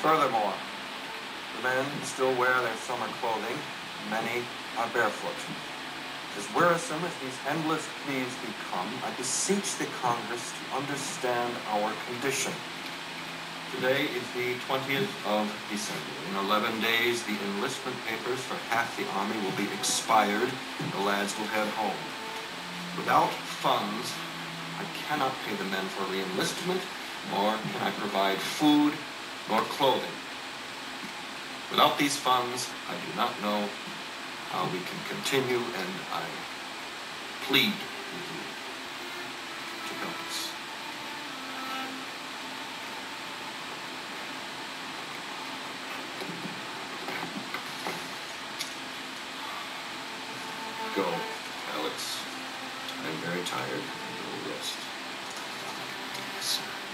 Furthermore, the men still wear their summer clothing. Many are barefoot. As wearisome as these endless pleas become, I beseech the Congress to understand our condition. Today is the 20th of December. In 11 days, the enlistment papers for half the Army will be expired, and the lads will head home. Without funds, I cannot pay the men for re-enlistment, nor can I provide food nor clothing. Without these funds, I do not know how we can continue, and I plead with you to help us. Go, Alex. I'm very tired. Go rest. Yes, sir.